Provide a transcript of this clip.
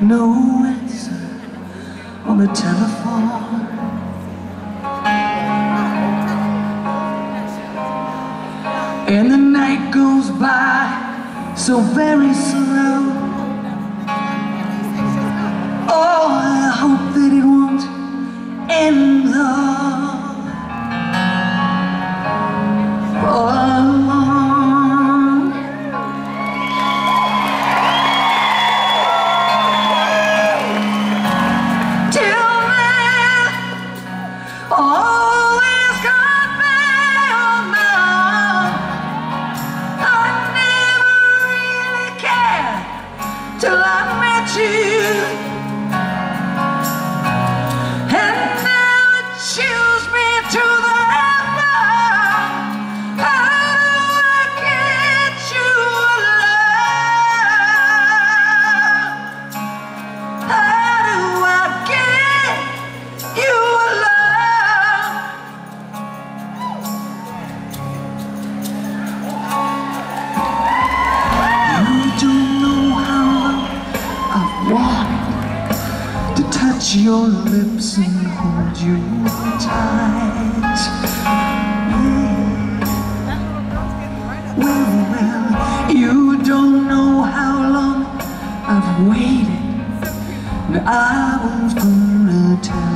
no answer on the telephone. And the night goes by so very slow. Oh, I hope that it won't end though. Always got me on my own. I never really cared till I met you, and now it chills me to the bone. How do I get you alone? How do I get you alone? To touch your lips and hold you tight. Well, you don't know how long I've waited, and I was gonna tell